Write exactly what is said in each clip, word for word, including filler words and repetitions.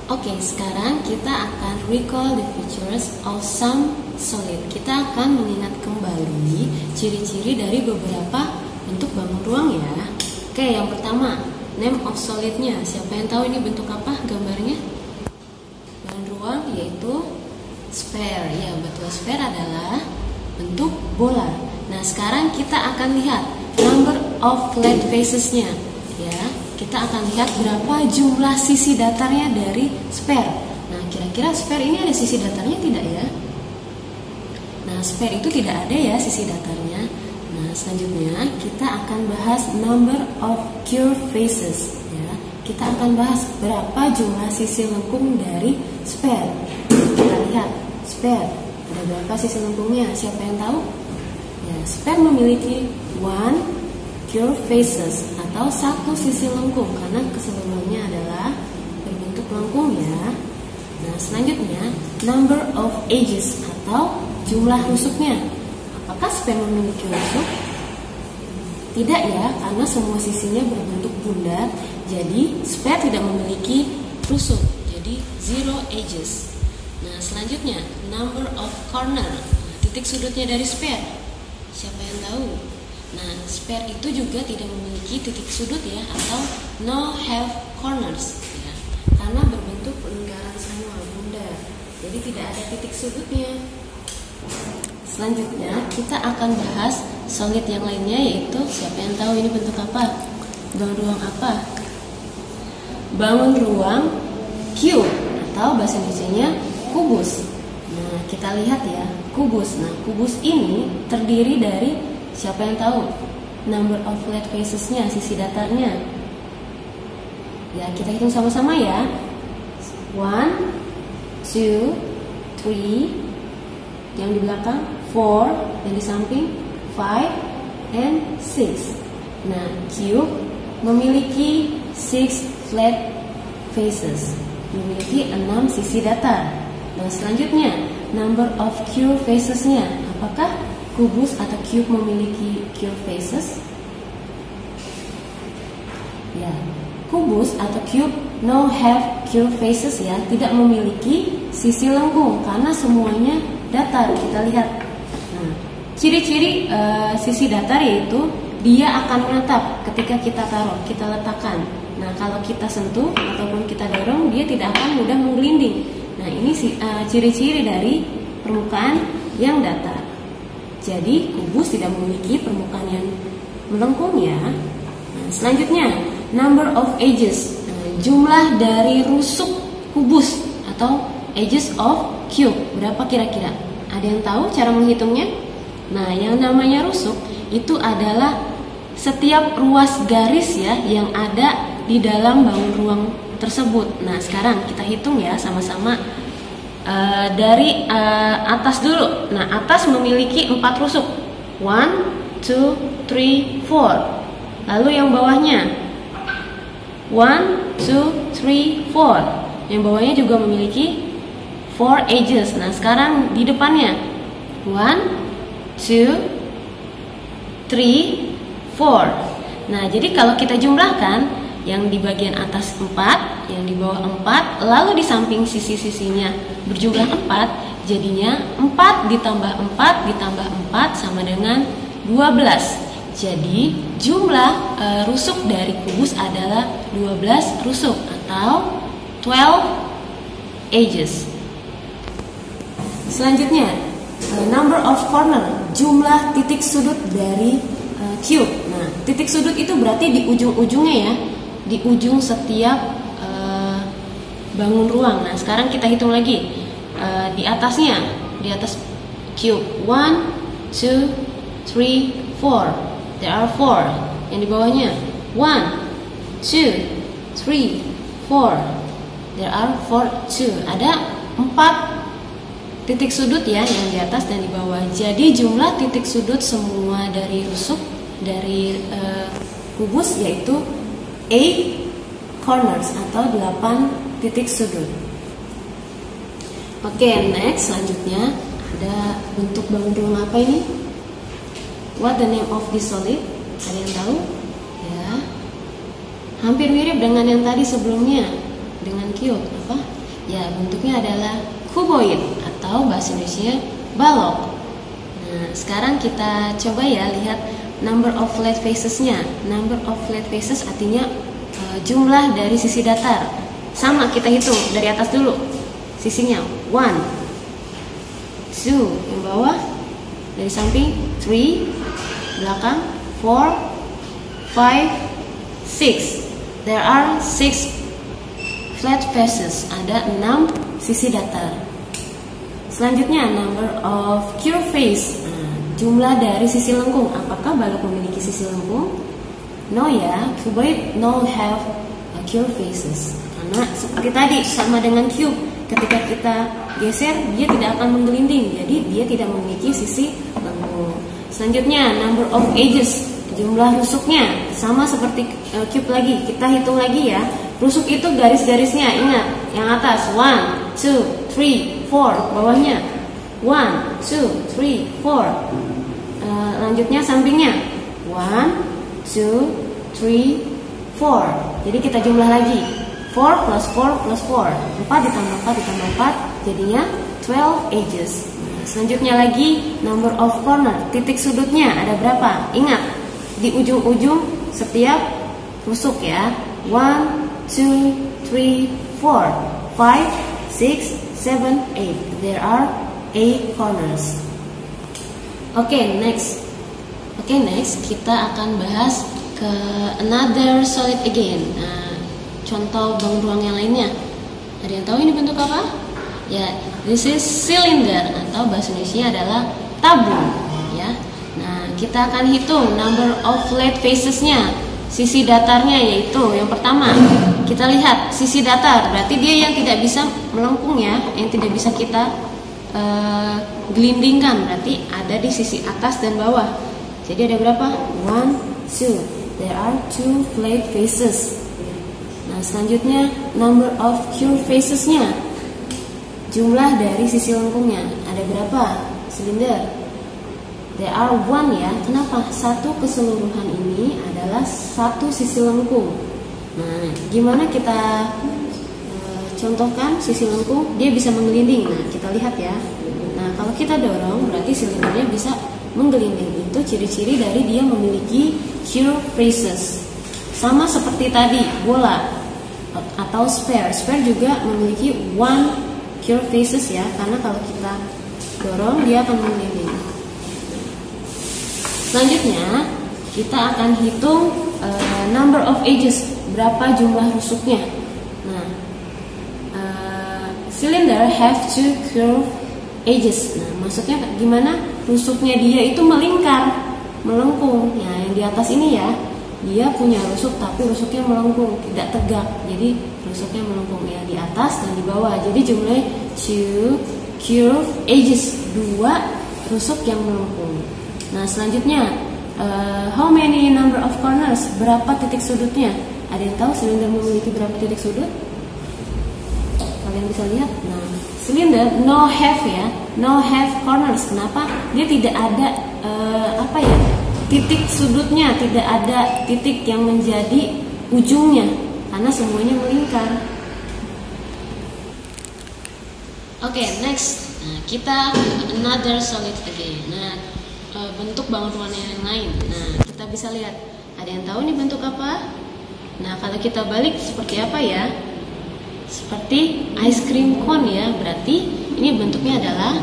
Oke, sekarang kita akan recall the features of some solid. Kita akan mengingat kembali ciri-ciri dari beberapa bentuk bangun ruang ya. Oke, yang pertama, name of solidnya. Siapa yang tahu ini bentuk apa gambarnya? Bangun ruang yaitu sphere. Ya, betul, sphere adalah bentuk bola. Nah, sekarang kita akan lihat number of flat facesnya. Ya, kita akan lihat berapa jumlah sisi datarnya dari sphere. Nah, kira-kira sphere ini ada sisi datarnya tidak ya? Nah, sphere itu tidak ada ya sisi datarnya. Nah, selanjutnya kita akan bahas number of curved faces. Ya, kita akan bahas berapa jumlah sisi lengkung dari sphere. Kita lihat sphere ada berapa sisi lengkungnya? Siapa yang tahu? Ya, sphere memiliki one curved faces atau satu sisi lengkung karena keseluruhannya adalah berbentuk lengkung ya. Nah, selanjutnya number of edges atau jumlah rusuknya. Apakah sphere memiliki rusuk? Tidak ya, karena semua sisinya berbentuk bulat, jadi sphere tidak memiliki rusuk. Jadi zero edges. Nah, selanjutnya number of corner. Nah, titik sudutnya dari sphere. Siapa yang tahu? Nah, sphere itu juga tidak memiliki titik sudut ya, atau no have corners ya, karena berbentuk lingkaran semua, bundar. Jadi tidak ada titik sudutnya. Selanjutnya kita akan bahas solid yang lainnya, yaitu siapa yang tahu ini bentuk apa? Bangun ruang apa? Bangun ruang cube atau bahasa Indonesianya kubus. Nah, kita lihat ya, kubus. Nah, kubus ini terdiri dari siapa yang tahu? Number of flat facesnya, sisi datarnya. Ya, kita hitung sama-sama ya. One, two, three. Yang di belakang four, yang di samping five, and six. Nah, cube memiliki six flat faces, memiliki enam sisi datar. Nah, selanjutnya number of curved facesnya. Apakah kubus atau cube memiliki curved faces? Ya, kubus atau cube no have curved faces ya, tidak memiliki sisi lengkung karena semuanya datar. Kita lihat. Nah, ciri-ciri uh, sisi datar yaitu dia akan menetap ketika kita taruh, kita letakkan. Nah, kalau kita sentuh ataupun kita dorong, dia tidak akan mudah menggelinding. Nah, ini uh, ciri-ciri dari permukaan yang datar. Jadi kubus tidak memiliki permukaan yang melengkung ya. Nah, selanjutnya number of edges. Nah, jumlah dari rusuk kubus atau edges of cube. Berapa kira-kira? Ada yang tahu cara menghitungnya? Nah, yang namanya rusuk itu adalah setiap ruas garis ya yang ada di dalam bangun ruang tersebut. Nah, sekarang kita hitung ya sama-sama. Uh, dari uh, atas dulu. Nah, atas memiliki empat rusuk. One, two, three, four. Lalu yang bawahnya one, two, three, four. Yang bawahnya juga memiliki four edges. Nah, sekarang di depannya one, two, three, four. Nah, jadi kalau kita jumlahkan, yang di bagian atas empat, yang di bawah empat, lalu di samping sisi-sisinya berjumlah empat, jadinya empat ditambah empat ditambah empat sama dengan dua belas. Jadi jumlah e, rusuk dari kubus adalah dua belas rusuk atau twelve edges. Selanjutnya, e, number of corner, jumlah titik sudut dari e, cube. Nah, titik sudut itu berarti di ujung-ujungnya ya, di ujung setiap uh, bangun ruang. Nah, sekarang kita hitung lagi uh, di atasnya, di atas cube one, two, three, four. There are four. Yang di bawahnya one, two, three, four. There are four, two. Ada empat titik sudut ya, yang di atas dan di bawah. Jadi jumlah titik sudut semua dari rusuk dari uh, kubus yaitu eight corners atau delapan titik sudut. Oke, okay, next selanjutnya ada bentuk bangun ruang apa ini? What the name of this solid? Ada yang tahu? Ya, hampir mirip dengan yang tadi sebelumnya, dengan cube. Apa? Ya, bentuknya adalah cuboid atau bahasa Indonesia balok. Nah, sekarang kita coba ya lihat number of flat faces-nya. Number of flat faces artinya uh, jumlah dari sisi datar. Sama, kita hitung dari atas dulu. Sisinya one, two, yang bawah dari samping, three, belakang, four, five, six. There are six flat faces. Ada enam sisi datar. Selanjutnya number of curved face. Nah, jumlah dari sisi lengkung. Apakah balok memiliki sisi lengkung? No ya, cuboid no have a curved faces. Karena seperti tadi sama dengan cube, ketika kita geser dia tidak akan menggelinding, jadi dia tidak memiliki sisi lengkung. Selanjutnya number of edges, jumlah rusuknya sama seperti uh, cube lagi. Kita hitung lagi ya. Rusuk itu garis-garisnya, ingat yang atas one, two, three, four, bawahnya one, two, three, four. Uh, lanjutnya sampingnya one, two, three, four. Jadi kita jumlah lagi. four plus four plus four, empat ditambah empat ditambah empat, jadinya twelve edges. Nah, selanjutnya lagi number of corner, titik sudutnya ada berapa? Ingat, di ujung-ujung setiap rusuk ya. one, two, three, four, five, six, seven, eight. There are eight corners. Oke, okay, next. Oke, okay, next kita akan bahas ke another solid again. Nah, contoh bangun ruang yang lainnya. Ada yang tahu ini bentuk apa? Ya, this is cylinder atau bahasa Indonesia adalah tabung. Ya, nah kita akan hitung number of flat faces-nya. Sisi datarnya yaitu yang pertama kita lihat sisi datar, berarti dia yang tidak bisa melengkung ya, yang tidak bisa kita uh, gelindingkan, berarti ada di sisi atas dan bawah. Jadi ada berapa? One, two. There are two flat faces. Nah, selanjutnya number of curved faces-nya, jumlah dari sisi lengkungnya ada berapa? Silinder. There are one ya. Kenapa? Satu keseluruhan ini adalah satu sisi lengkung. Nah, gimana kita e, contohkan sisi lengkung? Dia bisa menggelinding. Nah, kita lihat ya. Nah, kalau kita dorong berarti silindernya bisa menggelinding. Itu ciri-ciri dari dia memiliki curved faces. Sama seperti tadi bola atau sphere. Sphere juga memiliki one curved faces ya, karena kalau kita dorong dia akan menggelinding. Selanjutnya kita akan hitung uh, number of edges, berapa jumlah rusuknya. Nah, uh, cylinder have two curved edges. Nah, maksudnya gimana? Rusuknya dia itu melingkar, melengkung. Nah, yang di atas ini ya, dia punya rusuk tapi rusuknya melengkung, tidak tegak. Jadi rusuknya melengkung ya di atas dan di bawah. Jadi jumlahnya two curved edges, dua rusuk yang melengkung. Nah, selanjutnya uh, how many number of corners? Berapa titik sudutnya? Ada yang tahu silinder memiliki berapa titik sudut? Kalian bisa lihat. Nah, silinder no have ya, no have corners. Kenapa? Dia tidak ada uh, apa ya? Titik sudutnya, tidak ada titik yang menjadi ujungnya karena semuanya melingkar. Oke, okay, next. Nah, kita another solid again. Nah, bentuk bangun ruangan yang lain. Nah, kita bisa lihat. Ada yang tahu ini bentuk apa? Nah, kalau kita balik seperti apa ya? Seperti ice cream cone ya. Berarti ini bentuknya adalah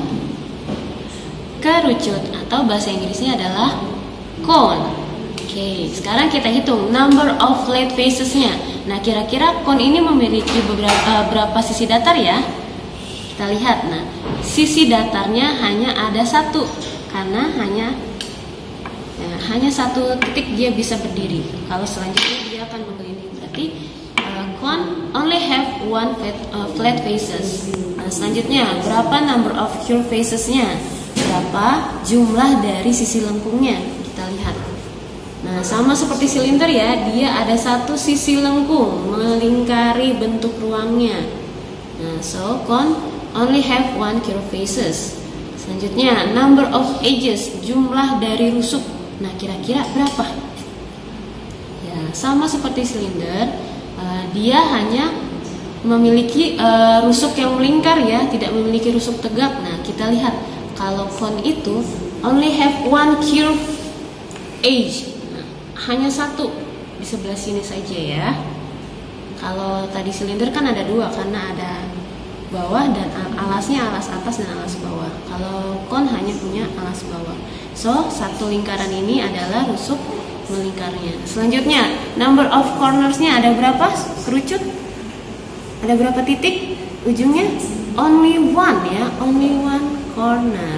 kerucut atau bahasa Inggrisnya adalah cone. Oke, sekarang kita hitung number of flat faces-nya. Nah, kira-kira cone ini memiliki beberapa uh, berapa sisi datar ya? Kita lihat. Nah, sisi datarnya hanya ada satu. Karena hanya ya, hanya satu titik dia bisa berdiri. Kalau selanjutnya dia akan menggelinding. Berarti uh, cone only have one flat, uh, flat faces. Nah, selanjutnya berapa number of curved faces-nya? Berapa jumlah dari sisi lengkungnya? Kita lihat. Nah, sama seperti silinder ya, dia ada satu sisi lengkung melingkari bentuk ruangnya. Nah, so cone only have one curved faces. Selanjutnya, number of edges, jumlah dari rusuk. Nah, kira-kira berapa? Ya, sama seperti silinder, uh, dia hanya memiliki uh, rusuk yang melingkar ya, tidak memiliki rusuk tegak. Nah, kita lihat kalau cone itu only have one curve edge, nah, hanya satu di sebelah sini saja ya. Kalau tadi silinder kan ada dua karena ada bawah dan alasnya, alas atas dan alas bawah. Kalau cone hanya punya alas bawah. So, satu lingkaran ini adalah rusuk melingkarnya. Selanjutnya, number of corners-nya ada berapa? Kerucut? Ada berapa titik ujungnya? Only one ya, only one corner.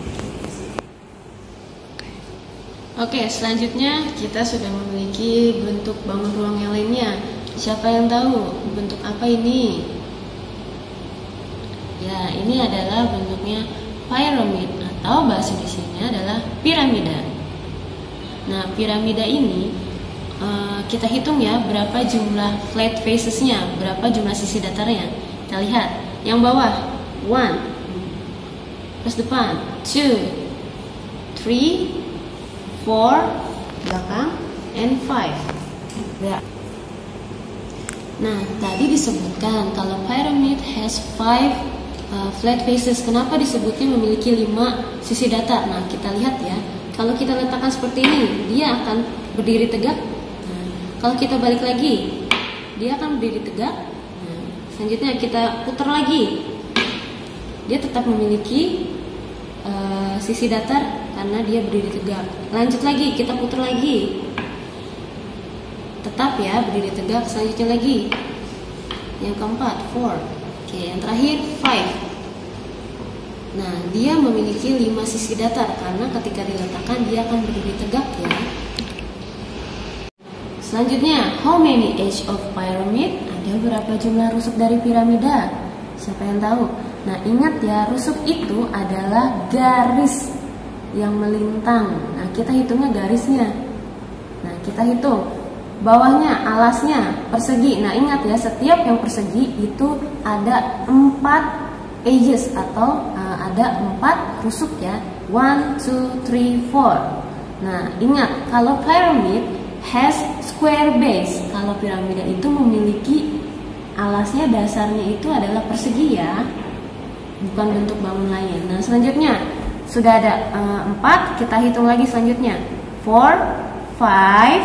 Oke, selanjutnya kita sudah memiliki bentuk bangun ruang yang lainnya. Siapa yang tahu bentuk apa ini? Ya, ini adalah bentuknya pyramid atau bahasa Indonesianya adalah piramida. Nah, piramida ini Uh, kita hitung ya berapa jumlah flat faces-nya, berapa jumlah sisi datarnya. Kita lihat yang bawah one, terus depan two, three, four, belakang and five ya. Nah, tadi disebutkan kalau pyramid has five uh, flat faces. Kenapa disebutnya memiliki lima sisi datar? Nah, kita lihat ya, kalau kita letakkan seperti ini, dia akan berdiri tegak. Kalau kita balik lagi, dia akan berdiri tegak. Nah, selanjutnya kita putar lagi, dia tetap memiliki uh, sisi datar karena dia berdiri tegak. Lanjut lagi, kita putar lagi, tetap ya berdiri tegak. Selanjutnya lagi, yang keempat four, oke, yang terakhir five. Nah, dia memiliki lima sisi datar karena ketika diletakkan dia akan berdiri tegak ya. Selanjutnya, how many edge of pyramid? Ada berapa jumlah rusuk dari piramida? Siapa yang tahu? Nah, ingat ya, rusuk itu adalah garis yang melintang. Nah, kita hitungnya garisnya. Nah, kita hitung bawahnya, alasnya, persegi. Nah, ingat ya, setiap yang persegi itu ada empat edges atau uh, ada empat rusuk ya. One, two, three, four. Nah, ingat kalau pyramid has square base. Kalau piramida itu memiliki alasnya, dasarnya itu adalah persegi ya, bukan bentuk bangun lain. Nah, selanjutnya sudah ada uh, empat, kita hitung lagi selanjutnya four, five,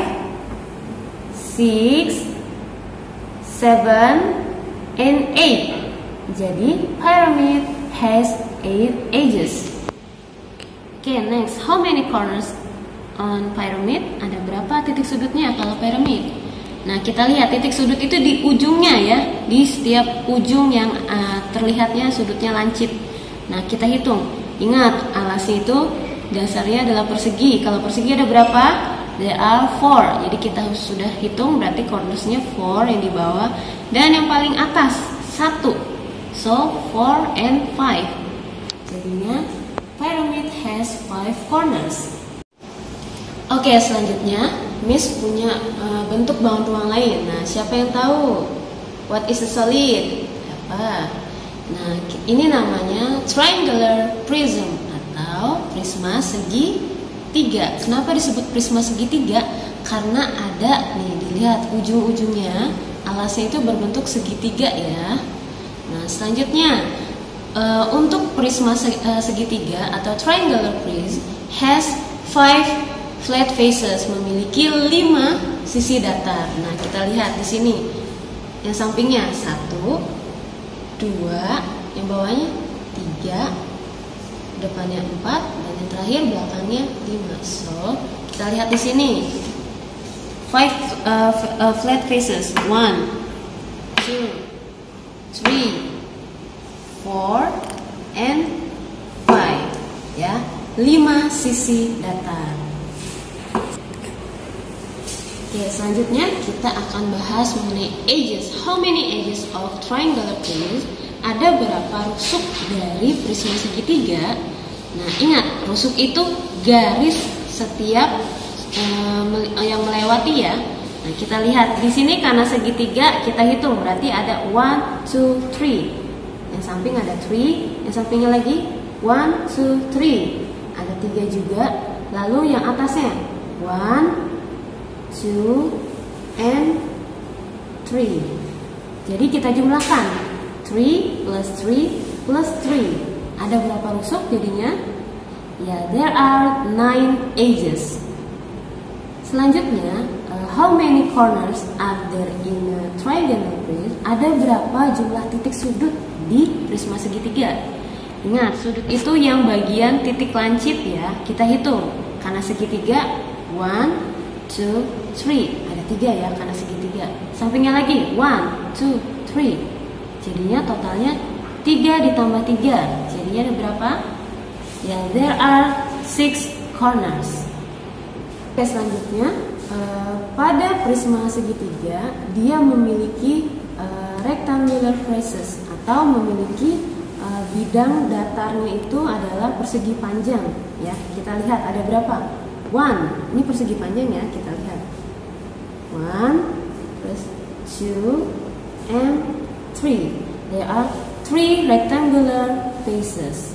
six, seven, and eight. Jadi pyramid has eight edges. Oke, okay, next, how many corners on pyramid? Ada berapa titik sudutnya kalau piramid? Nah, kita lihat titik sudut itu di ujungnya ya, di setiap ujung yang uh, terlihatnya sudutnya lancip. Nah, kita hitung. Ingat, alasnya itu dasarnya adalah persegi. Kalau persegi ada berapa? There are four. Jadi kita sudah hitung, berarti cornersnya four yang di bawah dan yang paling atas satu. So four and five. Jadinya pyramid has five corners. Oke, selanjutnya Miss punya uh, bentuk bangun ruang lain. Nah, siapa yang tahu? What is a solid? Apa? Nah, ini namanya triangular prism atau prisma segitiga. Kenapa disebut prisma segitiga? Karena ada nih, dilihat ujung-ujungnya alasnya itu berbentuk segitiga ya. Nah, selanjutnya uh, untuk prisma segitiga atau triangular prism has five flat faces, memiliki lima sisi datar. Nah, kita lihat di sini. Yang sampingnya satu, dua, yang bawahnya tiga, depannya empat, dan yang terakhir belakangnya lima. So, kita lihat di sini. Five uh, uh, flat faces. One, two, three, four, and five. Ya, lima sisi datar. Oke, selanjutnya kita akan bahas mengenai edges. How many edges of triangular prism? Ada berapa rusuk dari prisma segitiga? Nah, ingat, rusuk itu garis setiap um, yang melewati ya. Nah, kita lihat di sini karena segitiga kita hitung, berarti ada one, two, three. Yang samping ada three, yang sampingnya lagi one, two, three. Ada tiga juga. Lalu yang atasnya one, two, and three. Jadi kita jumlahkan three plus three plus three. Ada berapa rusuk jadinya? Ya, there are nine edges. Selanjutnya, uh, how many corners are there in a triangle prism? Ada berapa jumlah titik sudut di prisma segitiga? Ingat, sudut itu yang bagian titik lancip ya. Kita hitung. Karena segitiga, one, two, three. Ada tiga ya karena segitiga. Sampingnya lagi, one, two, three. Jadinya totalnya tiga ditambah tiga. Jadinya ada berapa? Ya, there are six corners. Oke, selanjutnya uh, pada prisma segitiga dia memiliki uh, rectangular faces atau memiliki uh, bidang datarnya itu adalah persegi panjang ya. Kita lihat ada berapa? One. Ini persegi panjang ya, kita lihat. One plus two and three. There are three rectangular faces.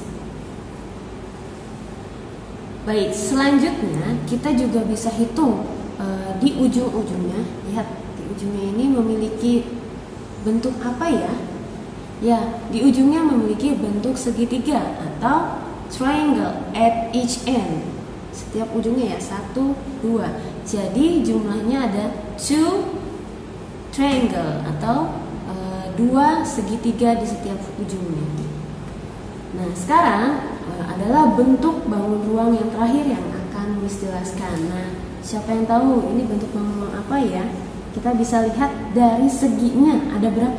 Baik, selanjutnya kita juga bisa hitung uh, di ujung-ujungnya. Lihat, di ujungnya ini memiliki bentuk apa ya? Ya, di ujungnya memiliki bentuk segitiga atau triangle at each end. Setiap ujungnya ya, satu, dua. Jadi jumlahnya ada two triangle atau uh, dua segitiga di setiap ujungnya. Nah, sekarang adalah bentuk bangun ruang yang terakhir yang akan Miss jelaskan. Nah, siapa yang tahu ini bentuk bangun ruang apa ya? Kita bisa lihat dari seginya ada berapa?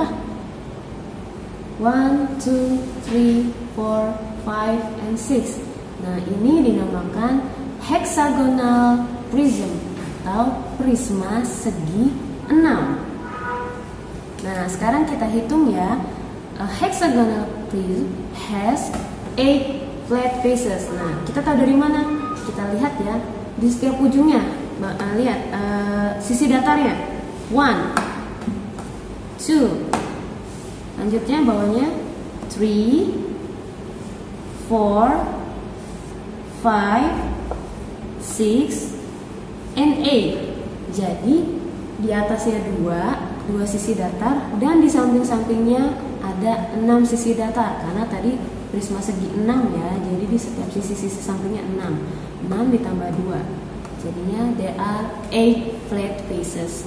One, two, three, four, five, and six. Nah, ini dinamakan hexagonal prism atau prisma segi enam. Nah, sekarang kita hitung ya. A hexagonal prism has eight flat faces. Nah, kita tahu dari mana? Kita lihat ya di setiap ujungnya. Nah, lihat uh, sisi datarnya. One, two. Lanjutnya bawahnya three, four, five, six, and eight. Jadi di atasnya dua, dua sisi datar, dan di samping-sampingnya ada enam sisi datar karena tadi prisma segi enam ya, jadi di setiap sisi-sisi sampingnya enam. enam ditambah dua. Jadinya there are eight flat faces.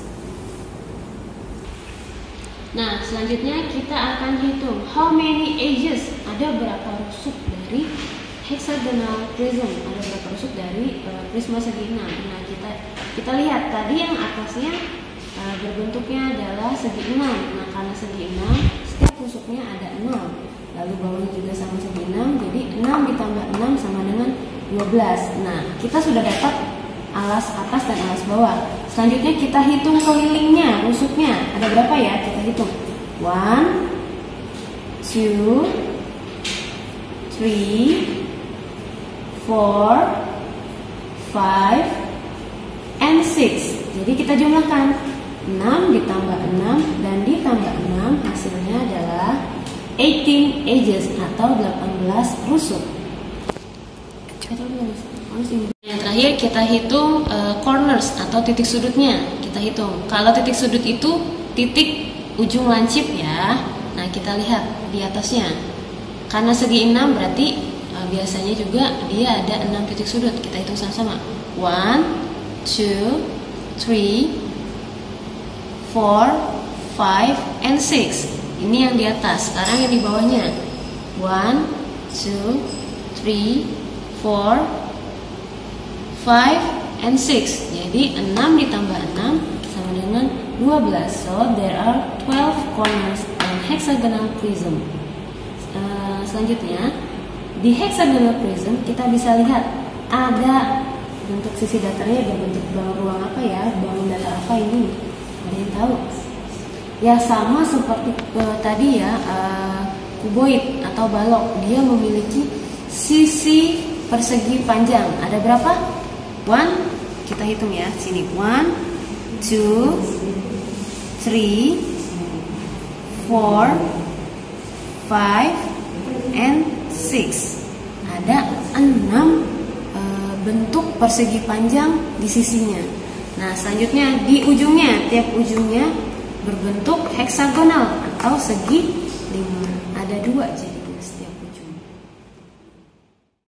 Nah, selanjutnya kita akan hitung how many edges. Ada berapa rusuk dari hexagonal prism? Ada berapa rusuk dari uh, prisma segi enam? Nah, kita kita lihat tadi yang atasnya uh, berbentuknya adalah segi enam. Nah, karena segi enam, setiap rusuknya ada enam. Lalu bawahnya juga sama segi enam, jadi enam ditambah enam sama dengan dua belas. Nah, kita sudah dapat alas atas dan alas bawah. Selanjutnya kita hitung kelilingnya, rusuknya. Ada berapa ya? Kita hitung. One, two, three, four, five, and six. Jadi kita jumlahkan enam ditambah enam dan ditambah enam, hasilnya adalah eighteen edges atau delapan belas rusuk. Yang terakhir kita hitung uh, corners atau titik sudutnya. Kita hitung. Kalau titik sudut itu titik ujung lancip ya. Nah, kita lihat di atasnya. Karena segi enam berarti uh, biasanya juga dia ada enam titik sudut. Kita hitung sama-sama. one, two, three, four, five, and six. Ini yang di atas. Sekarang yang di bawahnya. one, two, three, four, five, and six. Jadi enam ditambah enam sama dengan dua belas. So there are twelve corners in hexagonal prism. Uh, selanjutnya di hexagonal prism kita bisa lihat ada bentuk sisi datarnya berbentuk bangun ruang apa ya? Bangun datar apa ini? Ada yang tahu? Ya, sama seperti uh, tadi ya, uh, kuboid atau balok. Dia memiliki sisi persegi panjang. Ada berapa? One, kita hitung ya. Sini one, two, three, four, five, and six. Ada enam uh, bentuk persegi panjang di sisinya. Nah, selanjutnya di ujungnya, tiap ujungnya berbentuk heksagonal atau segi lima. Ada dua jadi.